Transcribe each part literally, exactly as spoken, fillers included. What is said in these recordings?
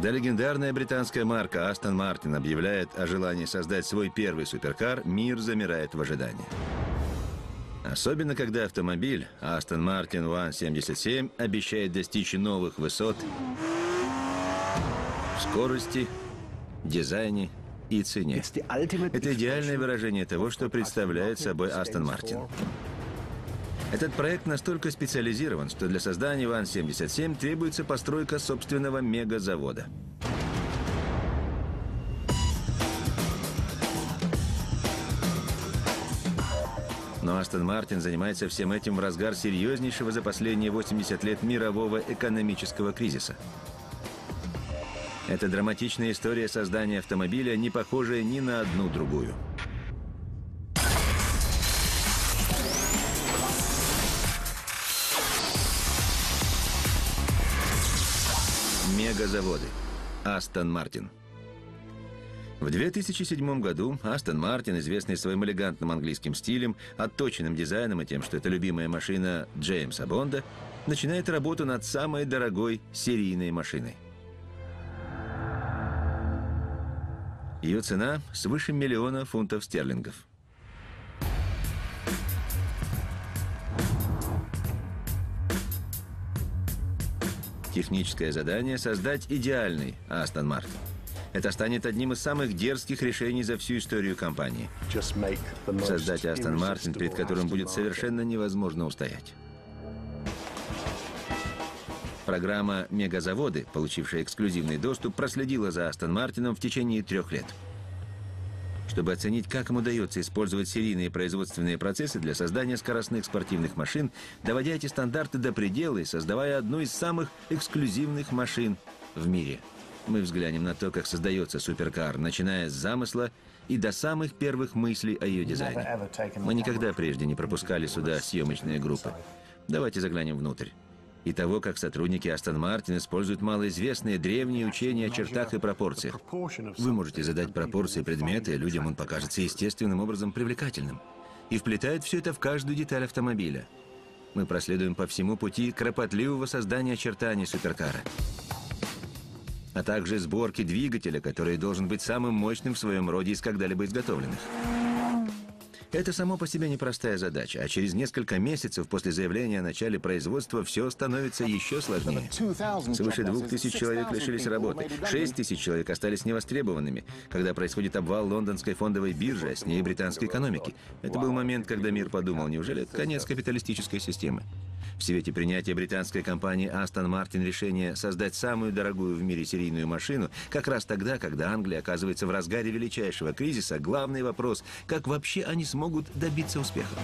Когда легендарная британская марка Aston Martin объявляет о желании создать свой первый суперкар, мир замирает в ожидании. Особенно, когда автомобиль Aston Martin ван семьдесят семь обещает достичь новых высот в скорости, дизайне и цене. Это идеальное выражение того, что представляет собой Aston Martin. Этот проект настолько специализирован, что для создания ван семьдесят семь требуется постройка собственного мегазавода. Но Aston Martin занимается всем этим в разгар серьезнейшего за последние восемьдесят лет мирового экономического кризиса. Это драматичная история создания автомобиля, не похожая ни на одну другую. Мегазаводы. Aston Martin. В две тысячи седьмом году Aston Martin, известный своим элегантным английским стилем, отточенным дизайном и тем, что это любимая машина Джеймса Бонда, начинает работу над самой дорогой серийной машиной. Ее цена свыше миллиона фунтов стерлингов. Техническое задание – создать идеальный Aston Martin. Это станет одним из самых дерзких решений за всю историю компании. Создать Aston Martin, перед которым будет совершенно невозможно устоять. Программа «Мегазаводы», получившая эксклюзивный доступ, проследила за Aston Martin в течение трех лет. Чтобы оценить, как им удается использовать серийные производственные процессы для создания скоростных спортивных машин, доводя эти стандарты до предела и создавая одну из самых эксклюзивных машин в мире. Мы взглянем на то, как создается суперкар, начиная с замысла и до самых первых мыслей о ее дизайне. Мы никогда прежде не пропускали сюда съемочные группы. Давайте заглянем внутрь. И того, как сотрудники Aston Martin используют малоизвестные древние учения о чертах и пропорциях. Вы можете задать пропорции предмета, и людям он покажется естественным образом привлекательным. И вплетает все это в каждую деталь автомобиля. Мы проследуем по всему пути кропотливого создания очертаний суперкара, а также сборки двигателя, который должен быть самым мощным в своем роде из когда-либо изготовленных. Это само по себе непростая задача, а через несколько месяцев после заявления о начале производства все становится еще сложнее. Свыше двух тысяч человек лишились работы, шесть тысяч человек остались невостребованными, когда происходит обвал лондонской фондовой биржи, а с ней британской экономики. Это был момент, когда мир подумал, неужели это конец капиталистической системы? В свете принятия британской компании Aston Martin решения создать самую дорогую в мире серийную машину, как раз тогда, когда Англия оказывается в разгаре величайшего кризиса, главный вопрос – как вообще они смогут добиться успеха?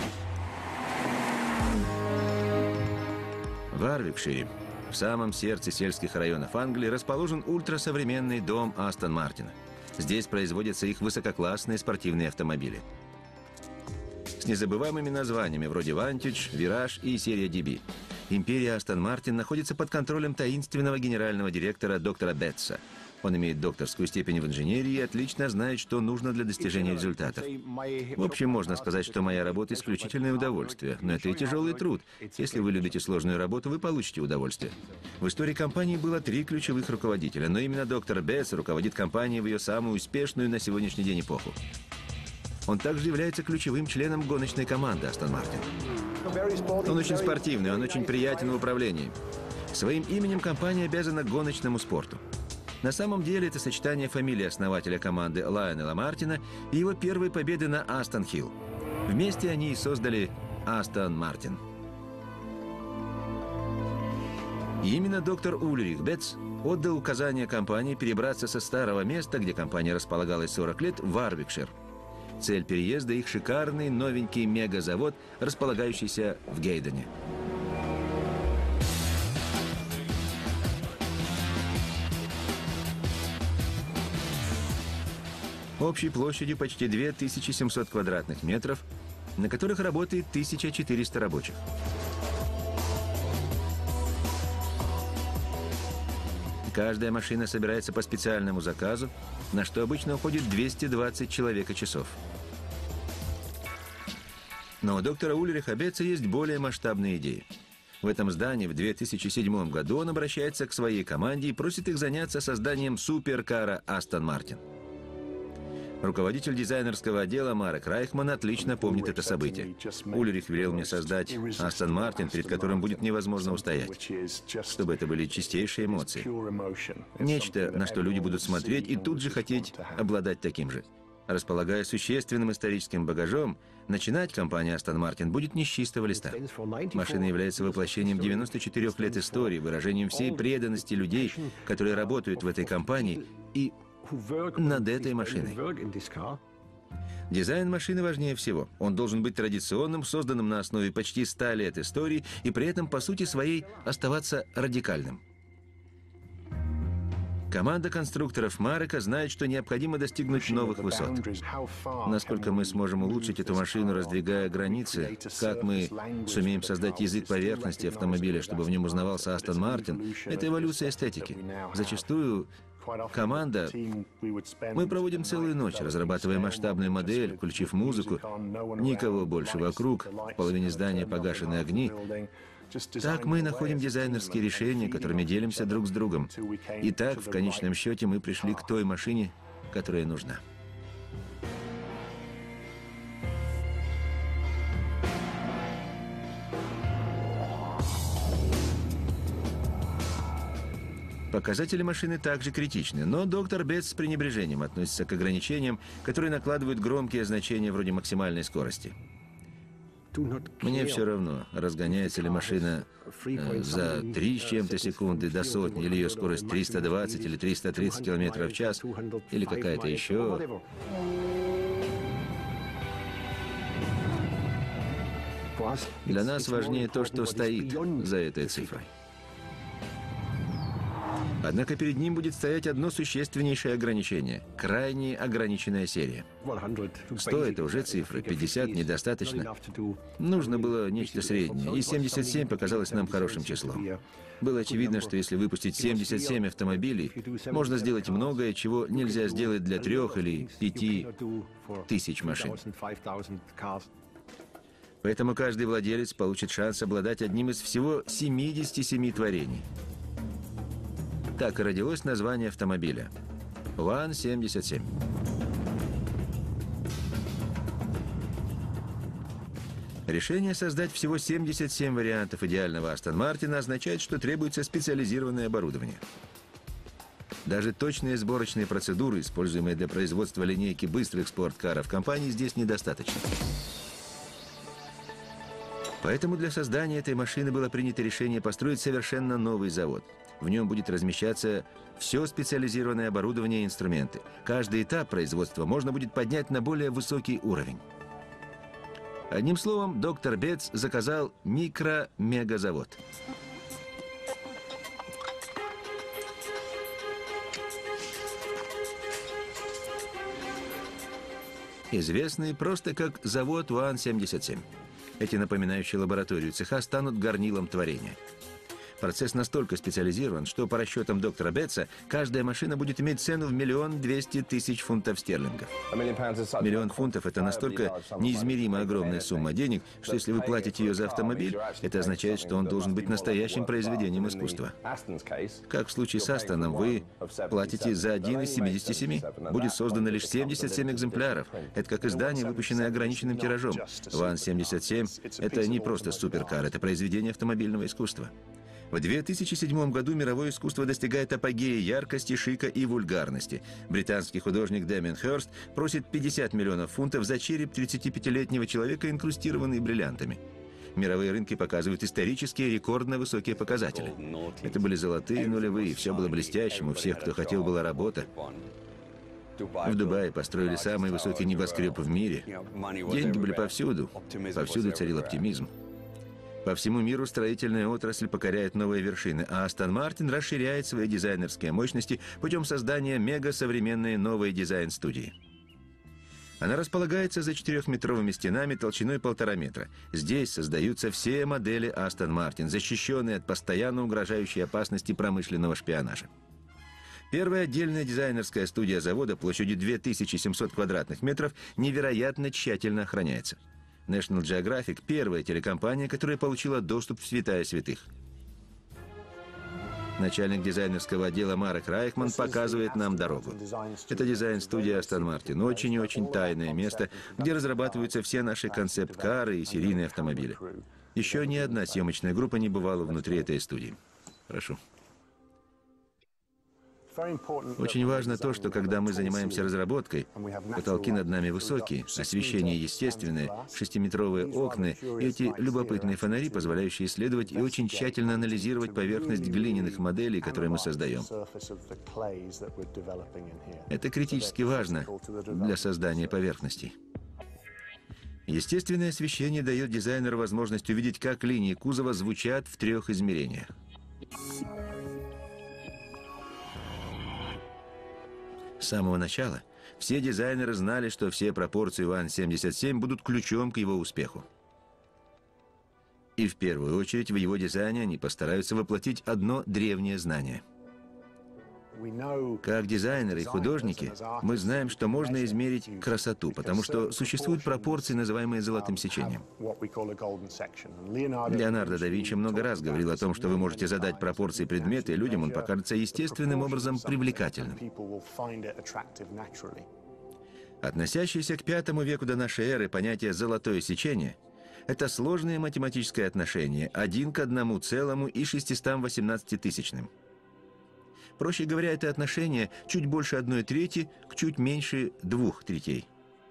В Варвикшире, в самом сердце сельских районов Англии, расположен ультрасовременный дом Aston Martin. Здесь производятся их высококлассные спортивные автомобили с незабываемыми названиями вроде Vantage, Virage и серия ди би. Империя Aston Martin находится под контролем таинственного генерального директора доктора Бетса. Он имеет докторскую степень в инженерии и отлично знает, что нужно для достижения результатов. В общем, можно сказать, что моя работа – исключительное удовольствие, но это и тяжелый труд. Если вы любите сложную работу, вы получите удовольствие. В истории компании было три ключевых руководителя, но именно доктор Бетс руководит компанией в ее самую успешную на сегодняшний день эпоху. Он также является ключевым членом гоночной команды Aston Martin. Он очень спортивный, он очень приятен в управлении. Своим именем компания обязана гоночному спорту. На самом деле это сочетание фамилии основателя команды Лайонела Мартина и его первой победы на Астон-Хилл. Вместе они и создали Aston Martin. И именно доктор Ульрих Бетс отдал указание компании перебраться со старого места, где компания располагалась сорок лет, в Варвикшир. Цель переезда – их шикарный новенький мегазавод, располагающийся в Гейдене. Общей площадью почти две тысячи семьсот квадратных метров, на которых работает тысяча четыреста рабочих. Каждая машина собирается по специальному заказу, на что обычно уходит двести двадцать человека-часов. Но у доктора Ульриха Бетса есть более масштабные идеи. В этом здании в две тысячи седьмом году он обращается к своей команде и просит их заняться созданием суперкара Астон Мартин. Руководитель дизайнерского отдела Марек Райхман отлично помнит это событие. Ульрих велел мне создать Астон Мартин, перед которым будет невозможно устоять, чтобы это были чистейшие эмоции. Нечто, на что люди будут смотреть и тут же хотеть обладать таким же. Располагая существенным историческим багажом, начинать компания Астон Мартин будет не с чистого листа. Машина является воплощением девяноста четырёх лет истории, выражением всей преданности людей, которые работают в этой компании и над этой машиной. Дизайн машины важнее всего. Он должен быть традиционным, созданным на основе почти ста лет истории и при этом, по сути своей, оставаться радикальным. Команда конструкторов Марека знает, что необходимо достигнуть новых высот. Насколько мы сможем улучшить эту машину, раздвигая границы, как мы сумеем создать язык поверхности автомобиля, чтобы в нем узнавался Астон Мартин, это эволюция эстетики. Зачастую команда... Мы проводим целую ночь, разрабатывая масштабную модель, включив музыку, никого больше вокруг, в половине здания погашены огни. Так мы находим дизайнерские решения, которыми делимся друг с другом. И так, в конечном счете, мы пришли к той машине, которая нужна. Показатели машины также критичны, но доктор Бетц с пренебрежением относится к ограничениям, которые накладывают громкие значения вроде максимальной скорости. Мне все равно, разгоняется ли машина э, за три с чем-то секунды до сотни, или ее скорость триста двадцать или триста тридцать километров в час, или какая-то еще. Для нас важнее то, что стоит за этой цифрой. Однако перед ним будет стоять одно существеннейшее ограничение – крайне ограниченная серия. сто – это уже цифра, пятьдесят – недостаточно. Нужно было нечто среднее, и семьдесят семь показалось нам хорошим числом. Было очевидно, что если выпустить семьдесят семь автомобилей, можно сделать многое, чего нельзя сделать для трех или пяти тысяч машин. Поэтому каждый владелец получит шанс обладать одним из всего семидесяти семи творений. Так и родилось название автомобиля – Ван семьдесят семь. Решение создать всего семьдесят семь вариантов идеального Астон Мартина означает, что требуется специализированное оборудование. Даже точные сборочные процедуры, используемые для производства линейки быстрых спорткаров компании, здесь недостаточно. Поэтому для создания этой машины было принято решение построить совершенно новый завод. В нем будет размещаться все специализированное оборудование и инструменты. Каждый этап производства можно будет поднять на более высокий уровень. Одним словом, доктор Бетц заказал микро-мегазавод. Известный просто как завод Ван семьдесят семь. Эти напоминающие лабораторию цеха станут горнилом творения. Процесс настолько специализирован, что по расчетам доктора Бетца каждая машина будет иметь цену в миллион двести тысяч фунтов стерлингов. Миллион фунтов – это настолько неизмеримо огромная сумма денег, что если вы платите ее за автомобиль, это означает, что он должен быть настоящим произведением искусства. Как в случае с Астоном, вы платите за один из семидесяти семи. Будет создано лишь семьдесят семь экземпляров. Это как издание, выпущенное ограниченным тиражом. Ван семьдесят семь – это не просто суперкар, это произведение автомобильного искусства. В две тысячи седьмом году мировое искусство достигает апогея яркости, шика и вульгарности. Британский художник Дэмиан Хёрст просит пятьдесят миллионов фунтов за череп тридцатипятилетнего человека, инкрустированный бриллиантами. Мировые рынки показывают исторические рекордно высокие показатели. Это были золотые нулевые, все было блестящим, у всех, кто хотел, была работа. В Дубае построили самый высокий небоскреб в мире. Деньги были повсюду, повсюду царил оптимизм. По всему миру строительная отрасль покоряет новые вершины, а Астон Мартин расширяет свои дизайнерские мощности путем создания мега-современной новой дизайн-студии. Она располагается за четырехметровыми стенами толщиной полтора метра. Здесь создаются все модели Астон Мартин, защищенные от постоянно угрожающей опасности промышленного шпионажа. Первая отдельная дизайнерская студия завода площадью две тысячи семьсот квадратных метров невероятно тщательно охраняется. National Geographic – первая телекомпания, которая получила доступ в святая святых. Начальник дизайнерского отдела Марек Райхман показывает нам дорогу. Это дизайн-студия Aston Martin. Очень и очень тайное место, где разрабатываются все наши концепт-кары и серийные автомобили. Еще ни одна съемочная группа не бывала внутри этой студии. Прошу. Очень важно то, что когда мы занимаемся разработкой, потолки над нами высокие, освещение естественное, шестиметровые окна и эти любопытные фонари, позволяющие исследовать и очень тщательно анализировать поверхность глиняных моделей, которые мы создаем. Это критически важно для создания поверхностей. Естественное освещение дает дизайнеру возможность увидеть, как линии кузова звучат в трех измерениях. С самого начала все дизайнеры знали, что все пропорции ВАН семьдесят семь будут ключом к его успеху. И в первую очередь в его дизайне они постараются воплотить одно древнее знание. Как дизайнеры и художники, мы знаем, что можно измерить красоту, потому что существуют пропорции, называемые золотым сечением. Леонардо да Винчи много раз говорил о том, что вы можете задать пропорции предмета, и людям он покажется естественным образом привлекательным. Относящееся к пятому веку до нашей эры понятие «золотое сечение» — это сложное математическое отношение один к одному целому и шестистам восемнадцати тысячным. Проще говоря, это отношение чуть больше одной трети к чуть меньше двух третей.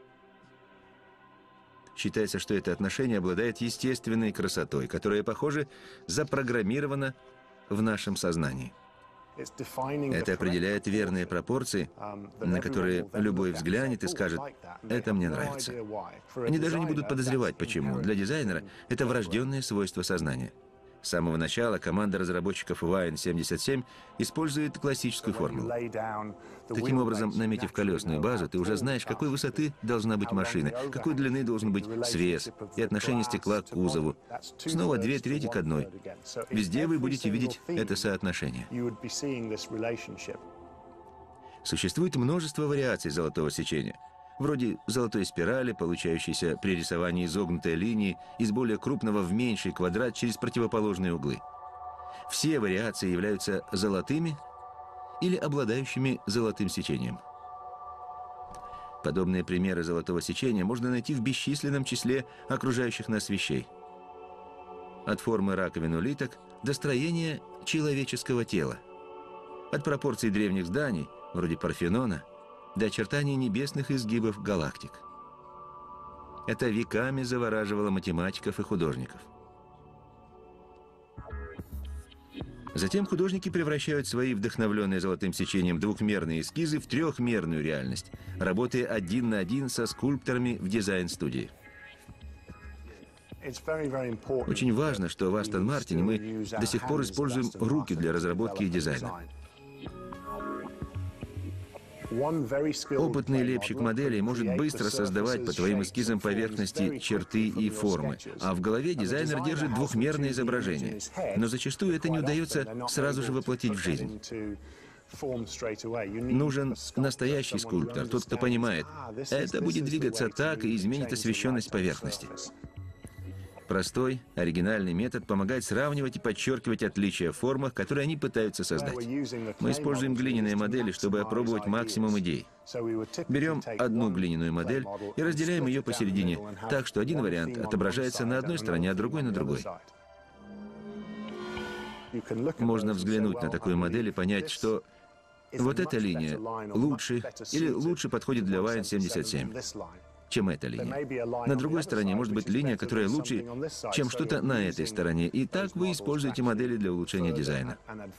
Считается, что это отношение обладает естественной красотой, которая, похоже, запрограммирована в нашем сознании. Это определяет верные пропорции, на которые любой взглянет и скажет: «Это мне нравится». Они даже не будут подозревать, почему. Для дизайнера это врожденное свойство сознания. С самого начала команда разработчиков ВАН семьдесят семь использует классическую формулу. Таким образом, наметив колесную базу, ты уже знаешь, какой высоты должна быть машина, какой длины должен быть свес и отношение стекла к кузову. Снова две трети к одной. Везде вы будете видеть это соотношение. Существует множество вариаций золотого сечения. Вроде золотой спирали, получающейся при рисовании изогнутой линии из более крупного в меньший квадрат через противоположные углы. Все вариации являются золотыми или обладающими золотым сечением. Подобные примеры золотого сечения можно найти в бесчисленном числе окружающих нас вещей. От формы раковин улиток до строения человеческого тела. От пропорций древних зданий, вроде Парфенона, до очертаний небесных изгибов галактик. Это веками завораживало математиков и художников. Затем художники превращают свои вдохновленные золотым сечением двухмерные эскизы в трехмерную реальность, работая один на один со скульпторами в дизайн-студии. Очень важно, что в Aston Martin мы до сих пор используем руки для разработки и дизайна. Опытный лепщик моделей может быстро создавать по твоим эскизам поверхности, черты и формы, а в голове дизайнер держит двухмерное изображение. Но зачастую это не удается сразу же воплотить в жизнь. Нужен настоящий скульптор, тот, кто понимает, это будет двигаться так и изменит освещенность поверхности. Простой, оригинальный метод помогает сравнивать и подчеркивать отличия в формах, которые они пытаются создать. Мы используем глиняные модели, чтобы опробовать максимум идей. Берем одну глиняную модель и разделяем ее посередине, так что один вариант отображается на одной стороне, а другой на другой. Можно взглянуть на такую модель и понять, что вот эта линия лучше или лучше подходит для ВАН семьдесят семь. Чем эта линия. На другой стороне может быть линия, которая лучше, чем что-то на этой стороне. И так вы используете модели для улучшения дизайна.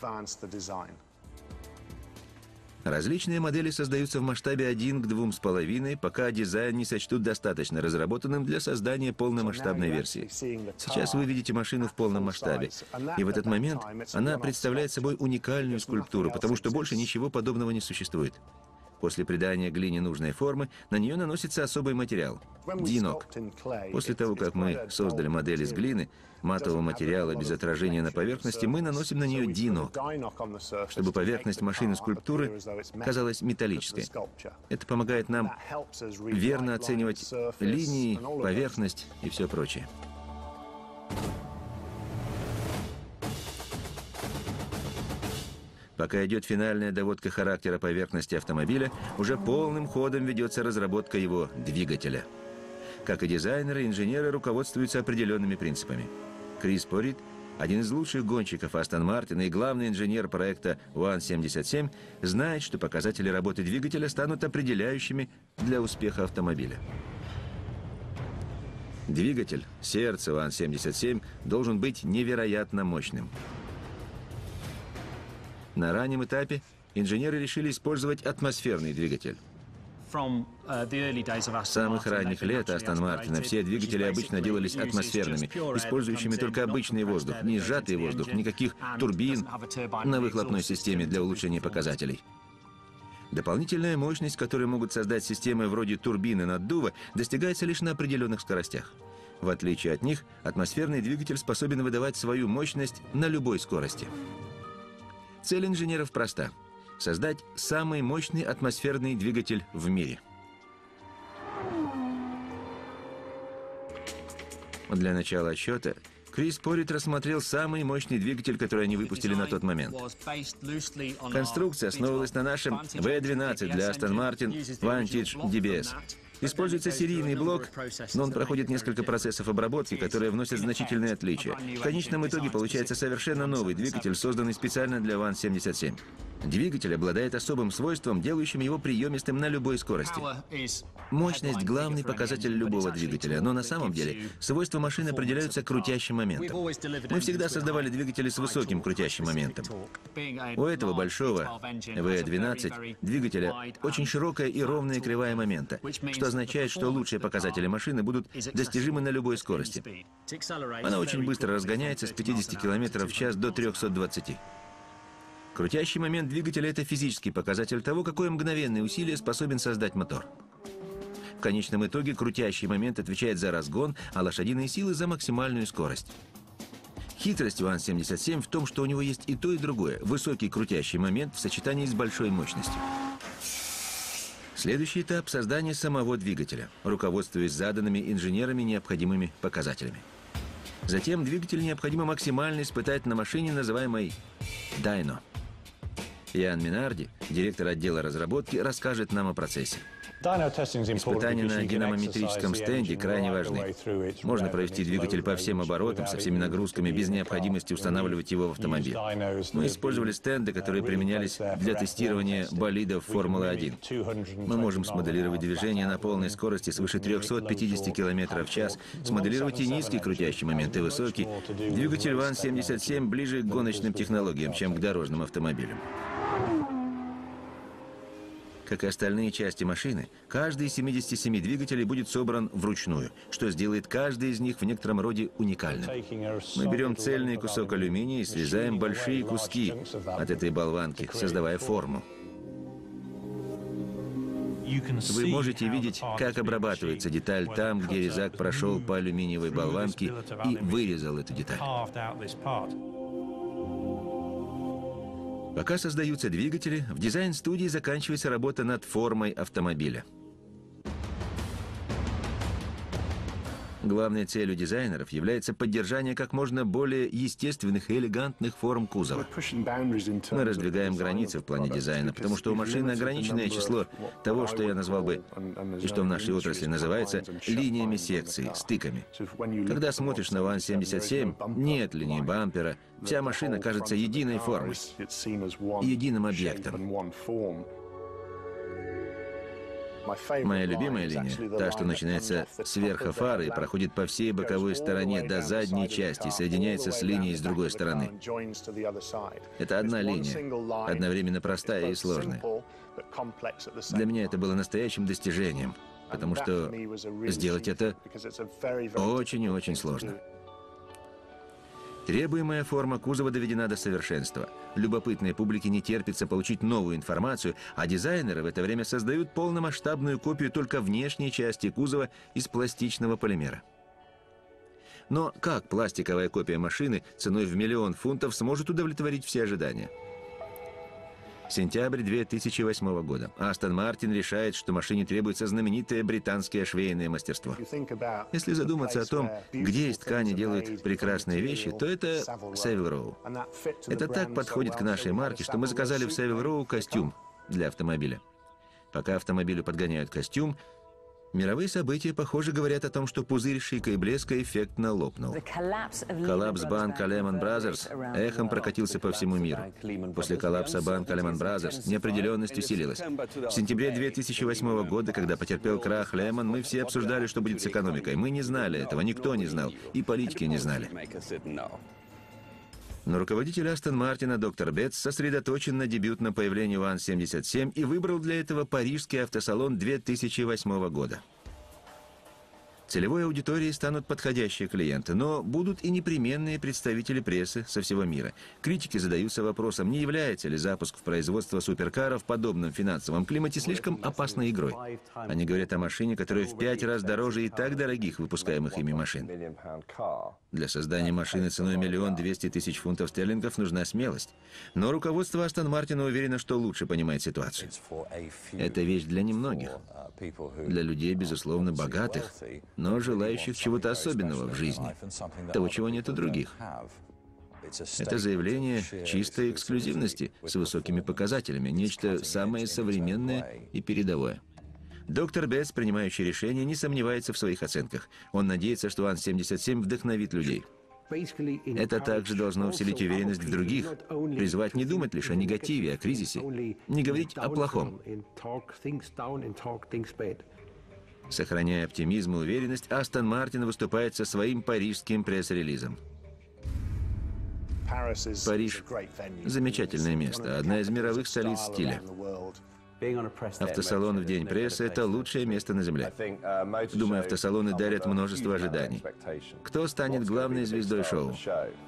Различные модели создаются в масштабе один к двум с половиной, пока дизайн не сочтут достаточно разработанным для создания полномасштабной версии. Сейчас вы видите машину в полном масштабе. И в этот момент она представляет собой уникальную скульптуру, потому что больше ничего подобного не существует. После придания глине нужной формы на нее наносится особый материал – динок. После того, как мы создали модель из глины, матового материала без отражения на поверхности, мы наносим на нее динок, чтобы поверхность машины скульптуры казалась металлической. Это помогает нам верно оценивать линии, поверхность и все прочее. Пока идет финальная доводка характера поверхности автомобиля, уже полным ходом ведется разработка его двигателя. Как и дизайнеры, инженеры руководствуются определенными принципами. Крис Порит, один из лучших гонщиков Астон Мартина и главный инженер проекта уан семьдесят семь, знает, что показатели работы двигателя станут определяющими для успеха автомобиля. Двигатель, сердце уан семьдесят семь, должен быть невероятно мощным. На раннем этапе инженеры решили использовать атмосферный двигатель. С самых ранних лет Астон Мартина все двигатели обычно делались атмосферными, использующими только обычный воздух, не сжатый воздух, никаких турбин на выхлопной системе для улучшения показателей. Дополнительная мощность, которую могут создать системы вроде турбины наддува, достигается лишь на определенных скоростях. В отличие от них, атмосферный двигатель способен выдавать свою мощность на любой скорости. Цель инженеров проста – создать самый мощный атмосферный двигатель в мире. Для начала отсчета Крис Порит рассмотрел самый мощный двигатель, который они выпустили на тот момент. Конструкция основывалась на нашем ви двенадцать для Aston Martin Vantage ди би эс. Используется серийный блок, но он проходит несколько процессов обработки, которые вносят значительные отличия. В конечном итоге получается совершенно новый двигатель, созданный специально для уан семьдесят семь. Двигатель обладает особым свойством, делающим его приемистым на любой скорости. Мощность – главный показатель любого двигателя, но на самом деле свойства машины определяются крутящим моментом. Мы всегда создавали двигатели с высоким крутящим моментом. У этого большого ви двенадцать двигателя очень широкая и ровная кривая момента, что означает, что лучшие показатели машины будут достижимы на любой скорости. Она очень быстро разгоняется с пятидесяти километров в час до трёхсот двадцати. Крутящий момент двигателя – это физический показатель того, какое мгновенное усилие способен создать мотор. В конечном итоге крутящий момент отвечает за разгон, а лошадиные силы – за максимальную скорость. Хитрость уан семьдесят семь в том, что у него есть и то, и другое – высокий крутящий момент в сочетании с большой мощностью. Следующий этап – создание самого двигателя, руководствуясь заданными инженерами необходимыми показателями. Затем двигатель необходимо максимально испытать на машине, называемой «Дайно». Ян Минарди, директор отдела разработки, расскажет нам о процессе. Испытания на динамометрическом стенде крайне важны. Можно провести двигатель по всем оборотам, со всеми нагрузками, без необходимости устанавливать его в автомобиль. Мы использовали стенды, которые применялись для тестирования болидов Формулы один. Мы можем смоделировать движение на полной скорости свыше трёхсот пятидесяти километров в час, смоделировать и низкий крутящий момент, и высокий. Двигатель уан семьдесят семь ближе к гоночным технологиям, чем к дорожным автомобилям. Как и остальные части машины, каждый из семидесяти семи двигателей будет собран вручную, что сделает каждый из них в некотором роде уникальным. Мы берем цельный кусок алюминия и срезаем большие куски от этой болванки, создавая форму. Вы можете видеть, как обрабатывается деталь там, где резак прошел по алюминиевой болванке и вырезал эту деталь. Пока создаются двигатели, в дизайн-студии заканчивается работа над формой автомобиля. Главной целью дизайнеров является поддержание как можно более естественных и элегантных форм кузова. Мы раздвигаем границы в плане дизайна, потому что у машины ограниченное число того, что я назвал бы, и что в нашей отрасли называется, линиями секции, стыками. Когда смотришь на уан семьдесят семь, нет линии бампера, вся машина кажется единой формой, единым объектом. Моя любимая линия, та, что начинается с верха фары и проходит по всей боковой стороне до задней части и соединяется с линией с другой стороны. Это одна линия, одновременно простая и сложная. Для меня это было настоящим достижением, потому что сделать это очень и очень сложно. Требуемая форма кузова доведена до совершенства. Любопытной публике не терпится получить новую информацию, а дизайнеры в это время создают полномасштабную копию только внешней части кузова из пластичного полимера. Но как пластиковая копия машины ценой в миллион фунтов сможет удовлетворить все ожидания? Сентябрь две тысячи восьмого года. Астон Мартин решает, что машине требуется знаменитое британское швейное мастерство. Если задуматься о том, где из ткани делают прекрасные вещи, то это Savile Row. Это так подходит к нашей марке, что мы заказали в Savile Row костюм для автомобиля. Пока автомобилю подгоняют костюм, мировые события, похоже, говорят о том, что пузырь шика и блеска эффектно лопнул. Коллапс банка Lehman Brothers эхом прокатился по всему миру. После коллапса банка Lehman Brothers неопределенность усилилась. В сентябре две тысячи восьмого года, когда потерпел крах Lehman, мы все обсуждали, что будет с экономикой. Мы не знали этого, никто не знал, и политики не знали. Но руководитель Астон Мартина, доктор Бетс, сосредоточен на дебютном появлении ван семьдесят семь и выбрал для этого парижский автосалон две тысячи восьмого года. Целевой аудиторией станут подходящие клиенты, но будут и непременные представители прессы со всего мира. Критики задаются вопросом, не является ли запуск в производство суперкара в подобном финансовом климате слишком опасной игрой. Они говорят о машине, которая в пять раз дороже и так дорогих выпускаемых ими машин. Для создания машины ценой миллион двести тысяч фунтов стерлингов нужна смелость. Но руководство Астон Мартина уверено, что лучше понимает ситуацию. Это вещь для немногих. Для людей, безусловно, богатых, но желающих чего-то особенного в жизни, того, чего нет у других. Это заявление чистой эксклюзивности с высокими показателями, нечто самое современное и передовое. Доктор Бетс, принимающий решение, не сомневается в своих оценках. Он надеется, что ван семьдесят семь вдохновит людей. Это также должно вселить уверенность в других, призвать не думать лишь о негативе, о кризисе, не говорить о плохом. Сохраняя оптимизм и уверенность, Астон Мартин выступает со своим парижским пресс-релизом. Париж – замечательное место, одна из мировых столиц стиля. Автосалон в день прессы – это лучшее место на Земле. Думаю, автосалоны дарят множество ожиданий. Кто станет главной звездой шоу?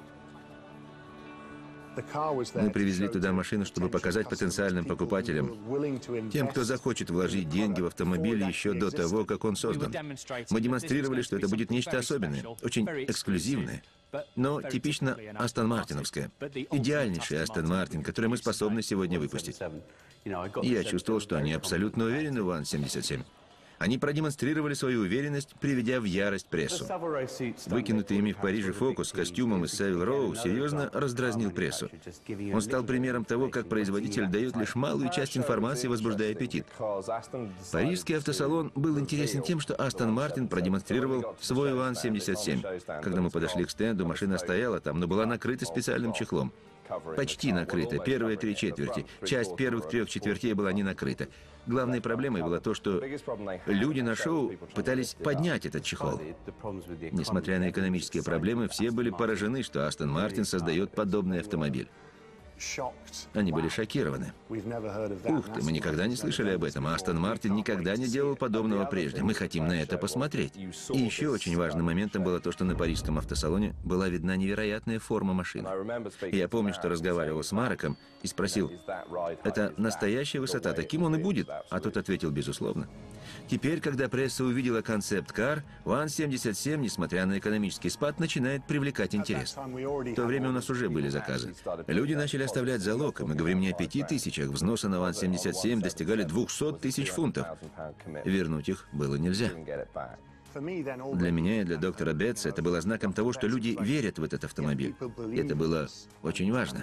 Мы привезли туда машину, чтобы показать потенциальным покупателям, тем, кто захочет вложить деньги в автомобиль еще до того, как он создан. Мы демонстрировали, что это будет нечто особенное, очень эксклюзивное, но типично Астон Мартиновское. Идеальнейший Астон Мартин, который мы способны сегодня выпустить. И я чувствовал, что они абсолютно уверены в ван семьдесят семь. Они продемонстрировали свою уверенность, приведя в ярость прессу. Выкинутый ими в Париже фокус с костюмом из Savile Row серьезно раздразнил прессу. Он стал примером того, как производитель дает лишь малую часть информации, возбуждая аппетит. Парижский автосалон был интересен тем, что Астон Мартин продемонстрировал свой ван семьдесят семь. Когда мы подошли к стенду, машина стояла там, но была накрыта специальным чехлом. Почти накрыта, первые три четверти. Часть первых трех четвертей была не накрыта. Главной проблемой было то, что люди на шоу пытались поднять этот чехол. Несмотря на экономические проблемы, все были поражены, что Астон Мартин создает подобный автомобиль. Они были шокированы. Ух ты, мы никогда не слышали об этом, а Астон Мартин никогда не делал подобного прежде. Мы хотим на это посмотреть. И еще очень важным моментом было то, что на парижском автосалоне была видна невероятная форма машины. И я помню, что разговаривал с Мареком и спросил, это настоящая высота, таким он и будет? А тот ответил, безусловно. Теперь, когда пресса увидела концепт-кар, ван семьдесят семь, несмотря на экономический спад, начинает привлекать интерес. В то время у нас уже были заказы. Люди начали оставлять залог, и мы говорим не о пяти тысячах, взносы на ван семьдесят семь достигали двухсот тысяч фунтов. Вернуть их было нельзя. Для меня и для доктора Бетса это было знаком того, что люди верят в этот автомобиль. И это было очень важно.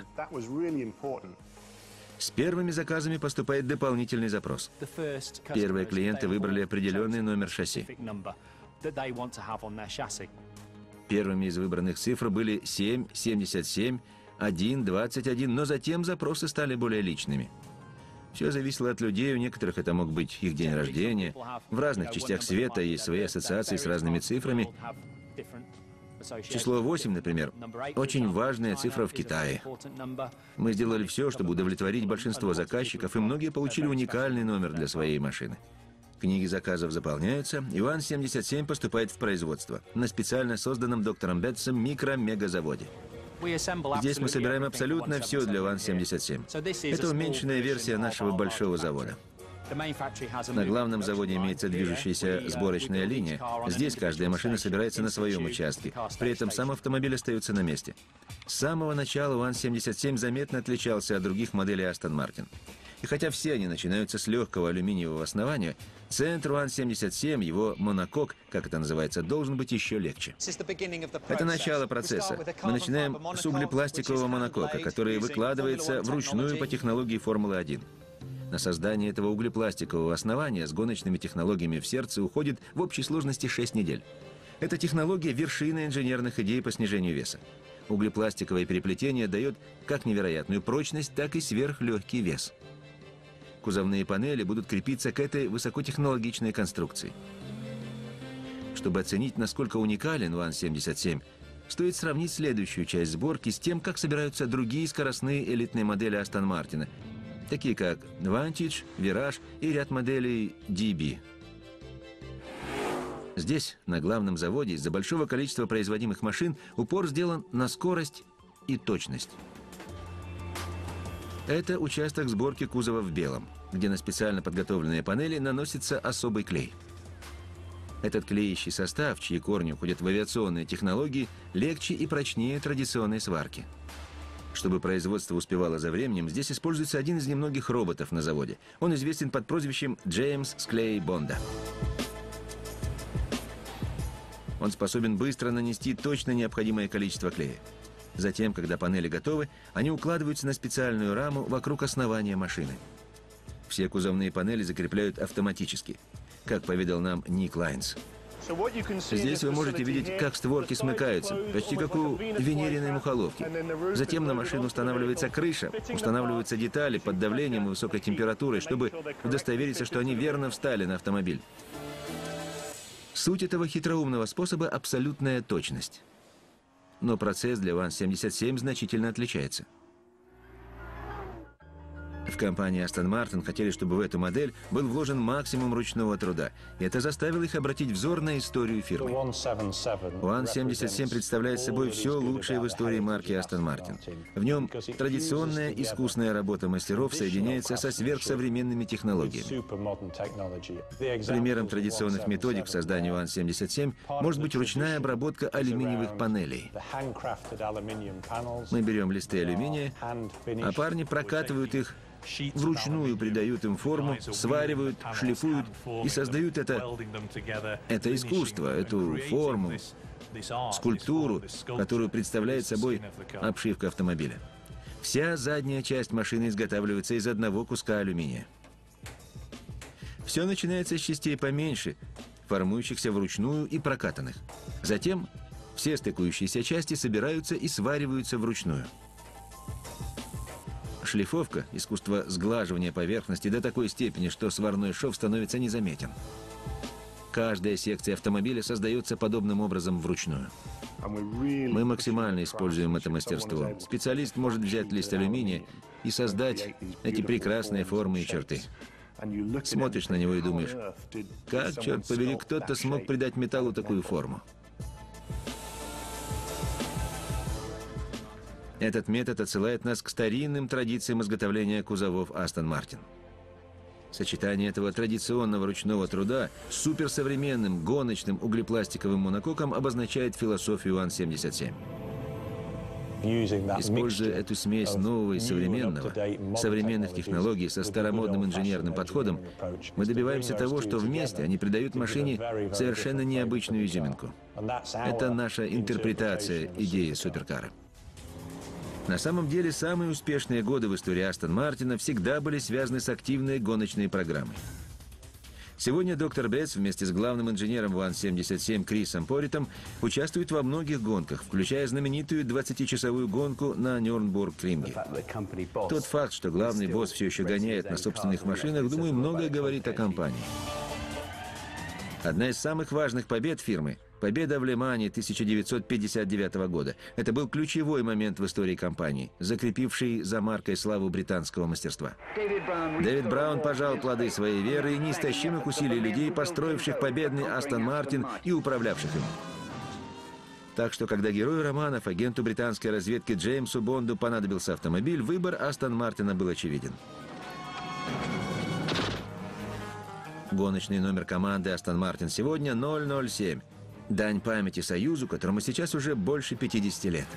С первыми заказами поступает дополнительный запрос. Первые клиенты выбрали определенный номер шасси. Первыми из выбранных цифр были семь, семьдесят семь, один, двадцать один, но затем запросы стали более личными. Все зависело от людей, у некоторых это мог быть их день рождения. В разных частях света есть свои ассоциации с разными цифрами. Число восемь, например, очень важная цифра в Китае. Мы сделали все, чтобы удовлетворить большинство заказчиков, и многие получили уникальный номер для своей машины. Книги заказов заполняются, и ван семьдесят семь поступает в производство на специально созданном доктором Бетсом микро-мегазаводе. Здесь мы собираем абсолютно все для ван семьдесят семь. Это уменьшенная версия нашего большого завода. На главном заводе имеется движущаяся сборочная линия. Здесь каждая машина собирается на своем участке. При этом сам автомобиль остается на месте. С самого начала ван семьдесят семь заметно отличался от других моделей Aston Martin. И хотя все они начинаются с легкого алюминиевого основания, центр ван семьдесят семь, его монокок, как это называется, должен быть еще легче. Это начало процесса. Мы начинаем с углепластикового монокока, который выкладывается вручную по технологии Формулы один. На создание этого углепластикового основания с гоночными технологиями в сердце уходит в общей сложности шесть недель. Эта технология – вершина инженерных идей по снижению веса. Углепластиковое переплетение дает как невероятную прочность, так и сверхлегкий вес. Кузовные панели будут крепиться к этой высокотехнологичной конструкции. Чтобы оценить, насколько уникален ван семьдесят семь, стоит сравнить следующую часть сборки с тем, как собираются другие скоростные элитные модели Aston Martin, такие как Vantage, Virage и ряд моделей ди би. Здесь, на главном заводе, из-за большого количества производимых машин, упор сделан на скорость и точность. Это участок сборки кузова в белом, где на специально подготовленные панели наносится особый клей. Этот клеящий состав, чьи корни уходят в авиационные технологии, легче и прочнее традиционной сварки. Чтобы производство успевало за временем, здесь используется один из немногих роботов на заводе. Он известен под прозвищем Джеймс Склей Бонда. Он способен быстро нанести точно необходимое количество клея. Затем, когда панели готовы, они укладываются на специальную раму вокруг основания машины. Все кузовные панели закрепляют автоматически, как поведал нам Ник Лайнс. Здесь вы можете видеть, как створки смыкаются, почти как у венериной мухоловки. Затем на машину устанавливается крыша, устанавливаются детали под давлением и высокой температурой, чтобы удостовериться, что они верно встали на автомобиль. Суть этого хитроумного способа – абсолютная точность. Но процесс для ван семьдесят семь значительно отличается. В компании Aston Martin хотели, чтобы в эту модель был вложен максимум ручного труда, и это заставило их обратить взор на историю фирмы. ван семьдесят семь представляет собой все лучшее в истории марки Aston Martin. В нем традиционная искусная работа мастеров соединяется со сверхсовременными технологиями. Примером традиционных методик в создании ван семьдесят семь может быть ручная обработка алюминиевых панелей. Мы берем листы алюминия, а парни прокатывают их, вручную придают им форму, сваривают, шлифуют и создают это, это искусство, эту форму, скульптуру, которую представляет собой обшивка автомобиля. Вся задняя часть машины изготавливается из одного куска алюминия. Все начинается с частей поменьше, формующихся вручную и прокатанных. Затем все стыкующиеся части собираются и свариваются вручную. Шлифовка – искусство сглаживания поверхности до такой степени, что сварной шов становится незаметен. Каждая секция автомобиля создается подобным образом вручную. Мы максимально используем это мастерство. Специалист может взять лист алюминия и создать эти прекрасные формы и черты. Смотришь на него и думаешь, как, черт побери, кто-то смог придать металлу такую форму. Этот метод отсылает нас к старинным традициям изготовления кузовов Aston Martin. Сочетание этого традиционного ручного труда с суперсовременным гоночным углепластиковым монококом обозначает философию ван семьдесят семь. Используя эту смесь нового и современного, современных технологий со старомодным инженерным подходом, мы добиваемся того, что вместе они придают машине совершенно необычную изюминку. Это наша интерпретация идеи суперкара. На самом деле, самые успешные годы в истории Астон Мартина всегда были связаны с активной гоночной программой. Сегодня доктор Бетс вместе с главным инженером ван семьдесят семь Крисом Поритом участвует во многих гонках, включая знаменитую двадцатичасовую гонку на Нюрнбург-Ринге. Тот факт, что главный босс все еще гоняет на собственных машинах, думаю, многое говорит о компании. Одна из самых важных побед фирмы – победа в Ле-Мане тысяча девятьсот пятьдесят девятого года. Это был ключевой момент в истории компании, закрепивший за маркой славу британского мастерства. Дэвид Браун пожал плоды своей веры и неистощимых усилий людей, построивших победный Астон Мартин и управлявших им. Так что, когда герою романов, агенту британской разведки Джеймсу Бонду понадобился автомобиль, выбор Астон Мартина был очевиден. Гоночный номер команды Астон Мартин сегодня ноль ноль семь. Дань памяти Союзу, которому сейчас уже больше пятидесяти лет.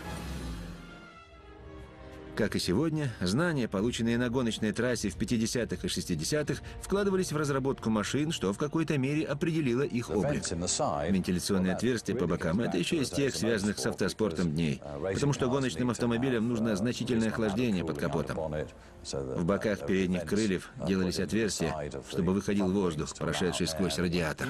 Как и сегодня, знания, полученные на гоночной трассе в пятидесятых и шестидесятых, вкладывались в разработку машин, что в какой-то мере определило их облик. Вентиляционные отверстия по бокам – это еще из тех, связанных с автоспортом дней, потому что гоночным автомобилям нужно значительное охлаждение под капотом. В боках передних крыльев делались отверстия, чтобы выходил воздух, прошедший сквозь радиатор.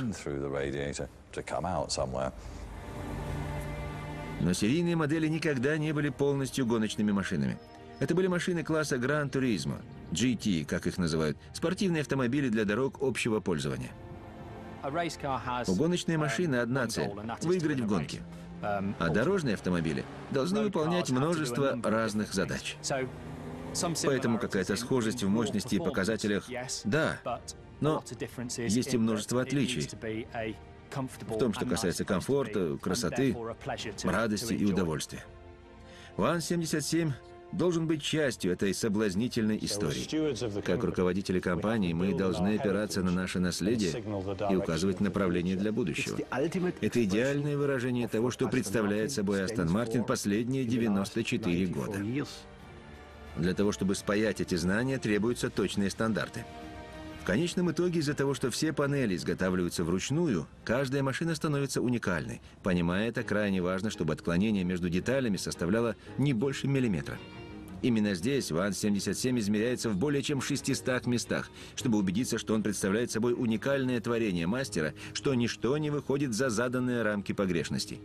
Но серийные модели никогда не были полностью гоночными машинами. Это были машины класса Gran Turismo, джи ти, как их называют, спортивные автомобили для дорог общего пользования. У гоночной машины одна цель – выиграть в гонке. А дорожные автомобили должны выполнять множество разных задач. Поэтому какая-то схожесть в мощности и показателях – да, но есть и множество отличий в том, что касается комфорта, красоты, радости и удовольствия. ВАН семьдесят семь должен быть частью этой соблазнительной истории. Как руководители компании мы должны опираться на наше наследие и указывать направление для будущего. Это идеальное выражение того, что представляет собой Астон Мартин последние девяносто четыре года. Для того, чтобы спаять эти знания, требуются точные стандарты. В конечном итоге, из-за того, что все панели изготавливаются вручную, каждая машина становится уникальной. Понимая это, крайне важно, чтобы отклонение между деталями составляло не больше миллиметра. Именно здесь ВАН семьдесят семь измеряется в более чем шестистах местах, чтобы убедиться, что он представляет собой уникальное творение мастера, что ничто не выходит за заданные рамки погрешностей.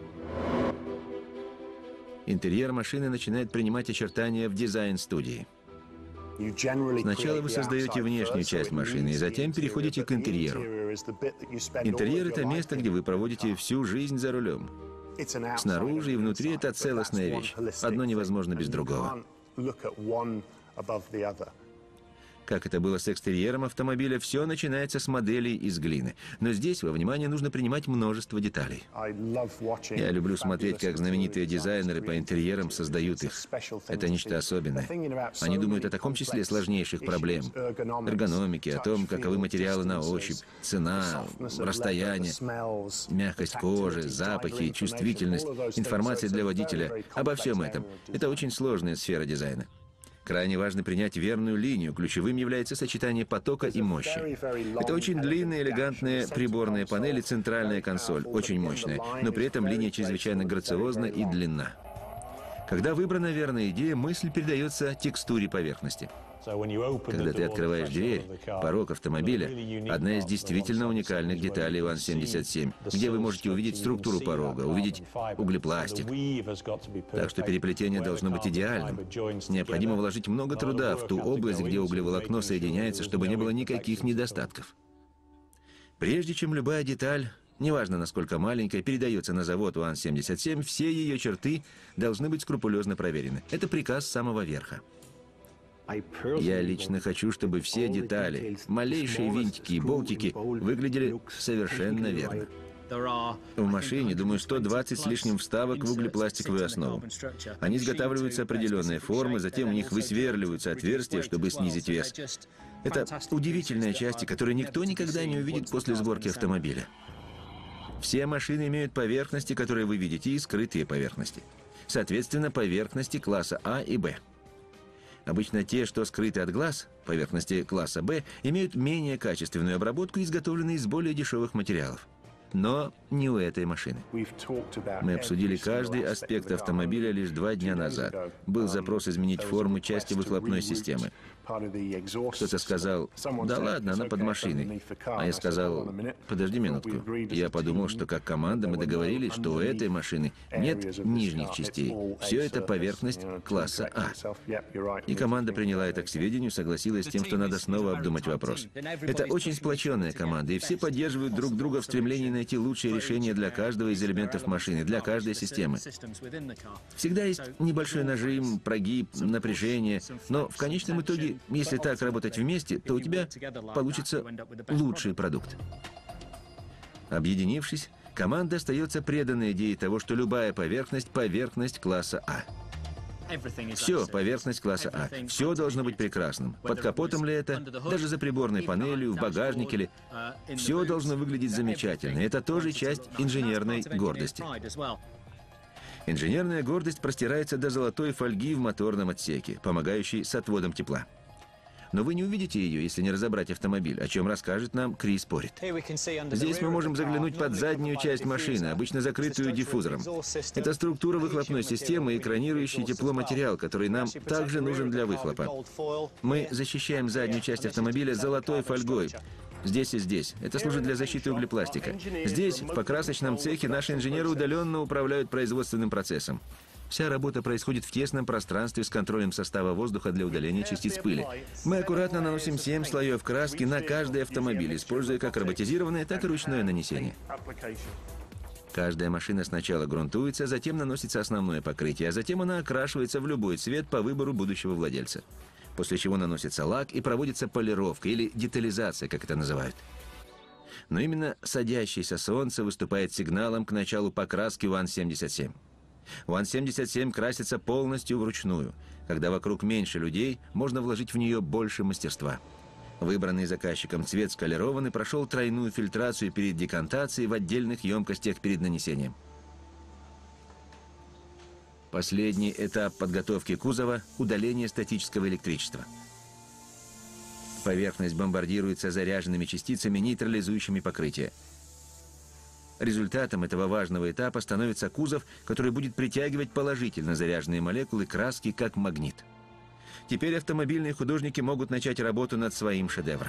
Интерьер машины начинает принимать очертания в дизайн-студии. Сначала вы создаете внешнюю часть машины, и затем переходите к интерьеру. Интерьер – это место, где вы проводите всю жизнь за рулем. Снаружи и внутри – это целостная вещь. Одно невозможно без другого. Как это было с экстерьером автомобиля, все начинается с моделей из глины. Но здесь во внимание нужно принимать множество деталей. Я люблю смотреть, как знаменитые дизайнеры по интерьерам создают их. Это нечто особенное. Они думают о таком числе сложнейших проблем. Эргономики, о том, каковы материалы на ощупь, цена, расстояние, мягкость кожи, запахи, чувствительность, информация для водителя. Обо всем этом. Это очень сложная сфера дизайна. Крайне важно принять верную линию. Ключевым является сочетание потока и мощи. Это очень длинные, элегантные приборные панели, центральная консоль, очень мощная, но при этом линия чрезвычайно грациозна и длинна. Когда выбрана верная идея, мысль передается текстуре поверхности. Когда ты открываешь дверь, порог автомобиля – одна из действительно уникальных деталей ВАН семьдесят семь, где вы можете увидеть структуру порога, увидеть углепластик. Так что переплетение должно быть идеальным. Необходимо вложить много труда в ту область, где углеволокно соединяется, чтобы не было никаких недостатков. Прежде чем любая деталь, неважно насколько маленькая, передается на завод ВАН семьдесят семь, все ее черты должны быть скрупулезно проверены. Это приказ с самого верха. Я лично хочу, чтобы все детали, малейшие винтики и болтики выглядели совершенно верно. В машине, думаю, сто двадцать с лишним вставок в углепластиковую основу. Они изготавливаются определенной формы, затем в них высверливаются отверстия, чтобы снизить вес. Это удивительные части, которые никто никогда не увидит после сборки автомобиля. Все машины имеют поверхности, которые вы видите, и скрытые поверхности. Соответственно, поверхности класса А и Б. Обычно те, что скрыты от глаз, поверхности класса Б, имеют менее качественную обработку, изготовленные из более дешевых материалов. Но не у этой машины. Мы обсудили каждый аспект автомобиля лишь два дня назад. Был запрос изменить форму части выхлопной системы. Кто-то сказал: да ладно, она под машиной. А я сказал: подожди минутку. Я подумал, что как команда мы договорились, что у этой машины нет нижних частей. Все это поверхность класса А. И команда приняла это к сведению, согласилась с тем, что надо снова обдумать вопрос. Это очень сплоченная команда, и все поддерживают друг друга в стремлении найти лучшее решение для каждого из элементов машины, для каждой системы. Всегда есть небольшой нажим, прогиб, напряжение, но в конечном итоге, если так работать вместе, то у тебя получится лучший продукт. Объединившись, Команда остается преданной идее того, что любая поверхность – поверхность класса А. Все – поверхность класса А. Все должно быть прекрасным. Под капотом ли это, даже за приборной панелью, в багажнике ли. Все должно выглядеть замечательно. Это тоже часть инженерной гордости. Инженерная гордость простирается до золотой фольги в моторном отсеке, помогающей с отводом тепла. Но вы не увидите ее, если не разобрать автомобиль, о чем расскажет нам Крис Порит. Здесь мы можем заглянуть под заднюю часть машины, обычно закрытую диффузором. Это структура выхлопной системы и экранирующий тепло материал, который нам также нужен для выхлопа. Мы защищаем заднюю часть автомобиля золотой фольгой. Здесь и здесь. Это служит для защиты углепластика. Здесь, в покрасочном цехе, наши инженеры удаленно управляют производственным процессом. Вся работа происходит в тесном пространстве с контролем состава воздуха для удаления частиц пыли. Мы аккуратно наносим семь слоев краски на каждый автомобиль, используя как роботизированное, так и ручное нанесение. Каждая машина сначала грунтуется, затем наносится основное покрытие, а затем она окрашивается в любой цвет по выбору будущего владельца. После чего наносится лак и проводится полировка или детализация, как это называют. Но именно садящееся солнце выступает сигналом к началу покраски УАН семьдесят семь. УАН семьдесят семь красится полностью вручную. Когда вокруг меньше людей, можно вложить в нее больше мастерства. Выбранный заказчиком цвет сколирован и прошел тройную фильтрацию перед декантацией в отдельных емкостях перед нанесением. Последний этап подготовки кузова – удаление статического электричества. Поверхность бомбардируется заряженными частицами, нейтрализующими покрытие. Результатом этого важного этапа становится кузов, который будет притягивать положительно заряженные молекулы краски как магнит. Теперь автомобильные художники могут начать работу над своим шедевром.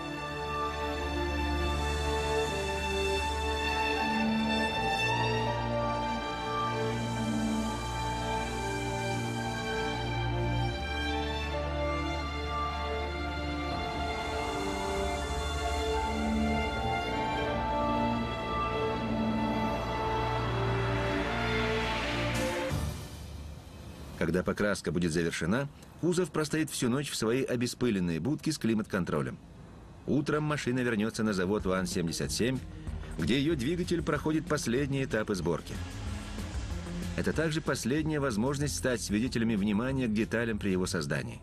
Когда покраска будет завершена, кузов простоит всю ночь в своей обеспыленной будке с климат-контролем. Утром машина вернется на завод УАН семьдесят семь, где ее двигатель проходит последние этапы сборки. Это также последняя возможность стать свидетелями внимания к деталям при его создании.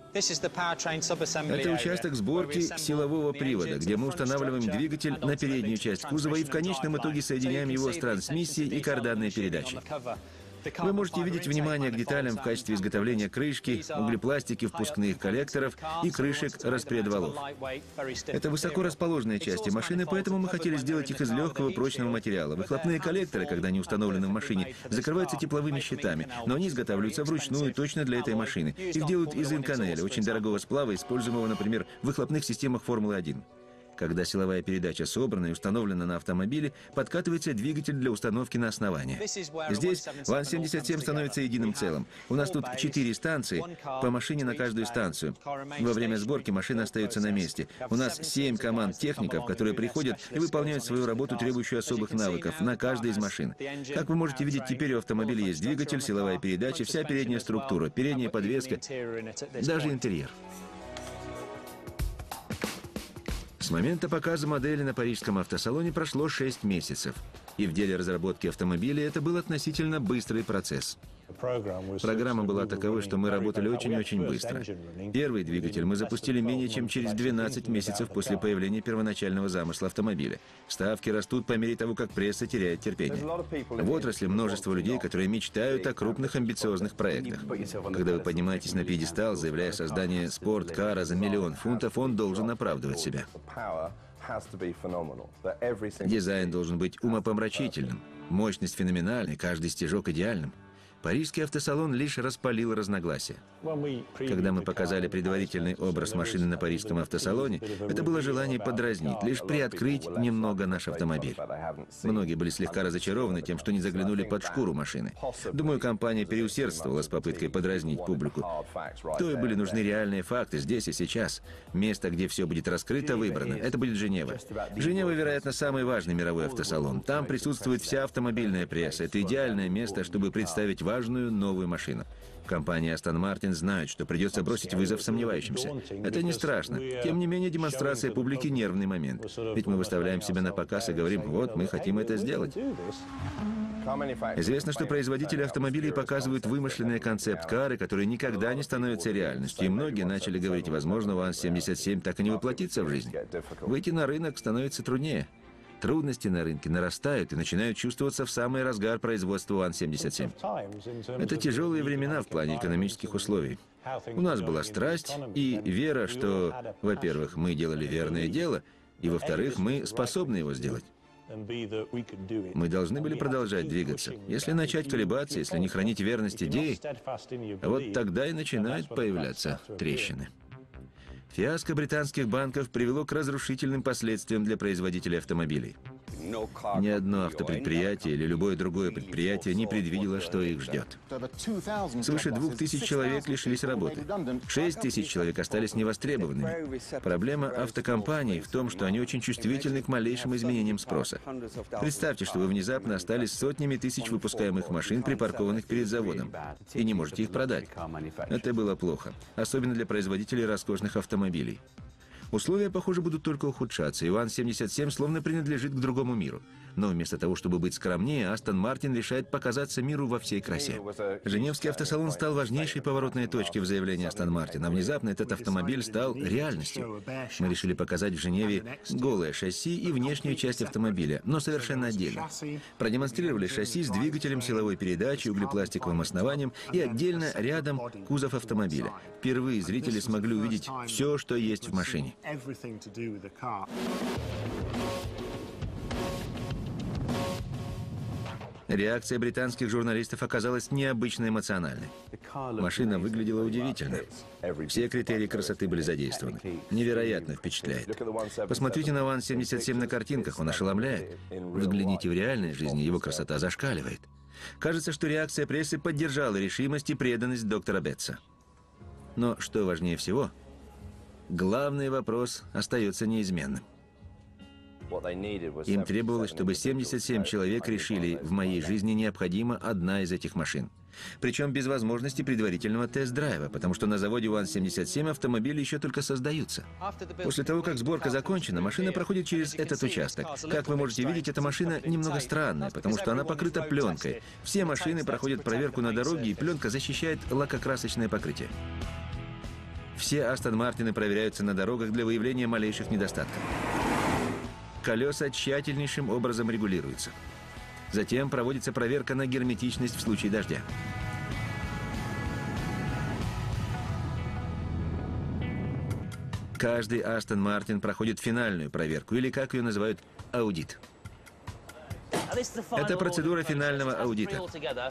Это участок сборки силового привода, где мы устанавливаем двигатель на переднюю часть кузова и в конечном итоге соединяем его с трансмиссией и карданной передачей. Вы можете видеть внимание к деталям в качестве изготовления крышки, углепластики впускных коллекторов и крышек распредвалов. Это высоко расположенные части машины, поэтому мы хотели сделать их из легкого прочного материала. Выхлопные коллекторы, когда они установлены в машине, закрываются тепловыми щитами, но они изготавливаются вручную точно для этой машины. Их делают из инконеля, очень дорогого сплава, используемого, например, в выхлопных системах Формулы один. Когда силовая передача собрана и установлена на автомобиле, подкатывается двигатель для установки на основание. Здесь УАН семьдесят семь становится единым целым. У нас тут четыре станции, по машине на каждую станцию. Во время сборки машина остается на месте. У нас семь команд техников, которые приходят и выполняют свою работу, требующую особых навыков, на каждой из машин. Как вы можете видеть, теперь у автомобиля есть двигатель, силовая передача, вся передняя структура, передняя подвеска, даже интерьер. С момента показа модели на парижском автосалоне прошло шесть месяцев. И в деле разработки автомобиля это был относительно быстрый процесс. Программа была таковой, что мы работали очень-очень быстро. Первый двигатель мы запустили менее чем через двенадцать месяцев после появления первоначального замысла автомобиля. Ставки растут по мере того, как пресса теряет терпение. В отрасли множество людей, которые мечтают о крупных амбициозных проектах. Когда вы поднимаетесь на пьедестал, заявляя создание спорткара за миллион фунтов, он должен оправдывать себя. Дизайн должен быть умопомрачительным, мощность феноменальной, каждый стежок идеальным. Парижский автосалон лишь распалил разногласия. Когда мы показали предварительный образ машины на парижском автосалоне, это было желание подразнить, лишь приоткрыть немного наш автомобиль. Многие были слегка разочарованы тем, что не заглянули под шкуру машины. Думаю, компания переусердствовала с попыткой подразнить публику. То и были нужны реальные факты здесь и сейчас. Место, где все будет раскрыто, выбрано. Это будет Женева. Женева, вероятно, самый важный мировой автосалон. Там присутствует вся автомобильная пресса. Это идеальное место, чтобы представить важную новую машину. В компании Aston Martin знают, что придется бросить вызов сомневающимся. Это не страшно. Тем не менее, демонстрация публики — нервный момент. Ведь мы выставляем себя на показ и говорим: вот, мы хотим это сделать. Известно, что производители автомобилей показывают вымышленные концепт-кары, которые никогда не становятся реальностью. И многие начали говорить: возможно, ВАН семьдесят семь так и не воплотится в жизнь. Выйти на рынок становится труднее. Трудности на рынке нарастают и начинают чувствоваться в самый разгар производства ВАН семьдесят семь. Это тяжелые времена в плане экономических условий. У нас была страсть и вера, что, во-первых, мы делали верное дело, и, во-вторых, мы способны его сделать. Мы должны были продолжать двигаться. Если начать колебаться, если не хранить верность идее, вот тогда и начинают появляться трещины. Фиаско британских банков привело к разрушительным последствиям для производителей автомобилей. Ни одно автопредприятие или любое другое предприятие не предвидело, что их ждет. Свыше двух тысяч человек лишились работы. Шесть тысяч человек остались невостребованными. Проблема автокомпаний в том, что они очень чувствительны к малейшим изменениям спроса. Представьте, что вы внезапно остались сотнями тысяч выпускаемых машин, припаркованных перед заводом, и не можете их продать. Это было плохо, особенно для производителей роскошных автомобилей. Условия, похоже, будут только ухудшаться, и ВАН семьдесят семь словно принадлежит к другому миру. Но вместо того, чтобы быть скромнее, Aston Martin решает показаться миру во всей красе. Женевский автосалон стал важнейшей поворотной точкой в заявлении Aston Martin, а внезапно этот автомобиль стал реальностью. Мы решили показать в Женеве голое шасси и внешнюю часть автомобиля, но совершенно отдельно. Продемонстрировали шасси с двигателем силовой передачи, углепластиковым основанием и отдельно рядом кузов автомобиля. Впервые зрители смогли увидеть все, что есть в машине. Реакция британских журналистов оказалась необычно эмоциональной. Машина выглядела удивительно. Все критерии красоты были задействованы. Невероятно впечатляет. Посмотрите на ВАН семьдесят семь на картинках, он ошеломляет. Взгляните в реальной жизни, его красота зашкаливает. Кажется, что реакция прессы поддержала решимость и преданность доктора Бетца. Но что важнее всего, главный вопрос остается неизменным. Им требовалось, чтобы семьдесят семь человек решили: в моей жизни необходима одна из этих машин. Причем без возможности предварительного тест-драйва, потому что на заводе ВАН семьдесят семь автомобили еще только создаются. После того, как сборка закончена, машина проходит через этот участок. Как вы можете видеть, эта машина немного странная, потому что она покрыта пленкой. Все машины проходят проверку на дороге, и пленка защищает лакокрасочное покрытие. Все Aston Martin проверяются на дорогах для выявления малейших недостатков. Колеса тщательнейшим образом регулируются. Затем проводится проверка на герметичность в случае дождя. Каждый Aston Martin проходит финальную проверку, или, как ее называют, аудит. Это процедура финального аудита.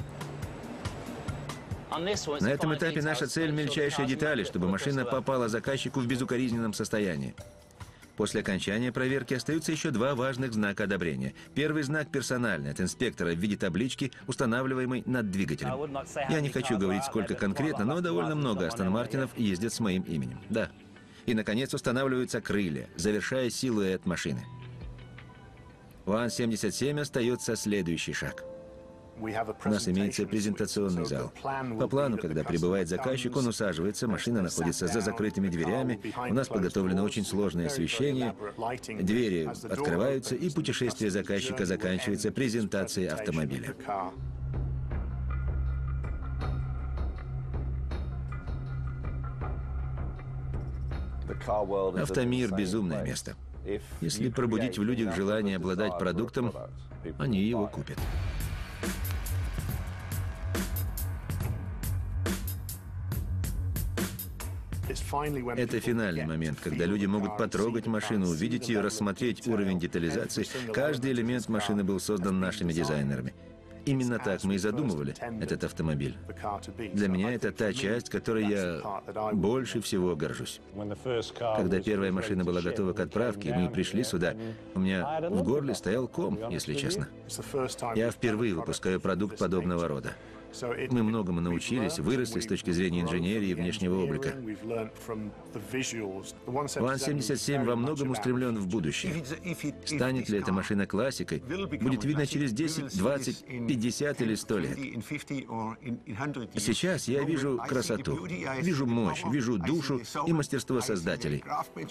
На этом этапе наша цель — мельчайшие детали, чтобы машина попала заказчику в безукоризненном состоянии. После окончания проверки остаются еще два важных знака одобрения. Первый знак персональный, от инспектора, в виде таблички, устанавливаемой над двигателем. Я не хочу говорить, сколько конкретно, но довольно много Aston Martin'ов ездят с моим именем. Да. И, наконец, устанавливаются крылья, завершая силуэт машины. У ВАН семьдесят семь остается следующий шаг. У нас имеется презентационный зал. По плану, когда прибывает заказчик, он усаживается, машина находится за закрытыми дверями, у нас подготовлено очень сложное освещение, двери открываются, и путешествие заказчика заканчивается презентацией автомобиля. Автомир — безумное место. Если пробудить в людях желание обладать продуктом, они его купят. Это финальный момент, когда люди могут потрогать машину, увидеть ее, рассмотреть уровень детализации. Каждый элемент машины был создан нашими дизайнерами. Именно так мы и задумывали этот автомобиль. Для меня это та часть, которой я больше всего горжусь. Когда первая машина была готова к отправке, мы пришли сюда, у меня в горле стоял ком, если честно. Я впервые выпускаю продукт подобного рода. Мы многому научились, выросли с точки зрения инженерии и внешнего облика. УАН семьдесят семь во многом устремлен в будущее. Станет ли эта машина классикой, будет видно через десять, двадцать, пятьдесят или сто лет. Сейчас я вижу красоту, вижу мощь, вижу душу и мастерство создателей.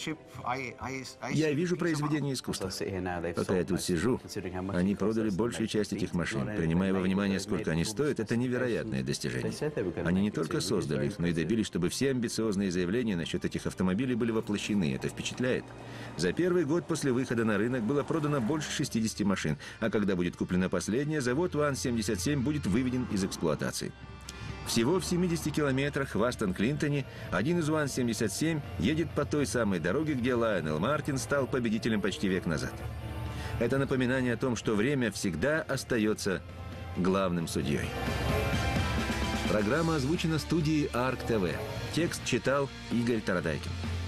Я вижу произведение искусства. Пока я тут сижу, они продали большую часть этих машин. Принимая во внимание, сколько они стоят, это невероятное достижение. Они не только создали их, но и добились, чтобы все амбициозные заявления насчет этих автомобилей были воплощены. Это впечатляет. За первый год после выхода на рынок было продано больше шестидесяти машин, а когда будет куплена последняя, завод УАН семьдесят семь будет выведен из эксплуатации. Всего в семидесяти километрах в Астон-Клинтоне один из УАН семьдесят семь едет по той самой дороге, где Лайонел Мартин стал победителем почти век назад. Это напоминание о том, что время всегда остается главным судьей. Программа озвучена студией АРК ТВ. Текст читал Игорь Тарадайкин.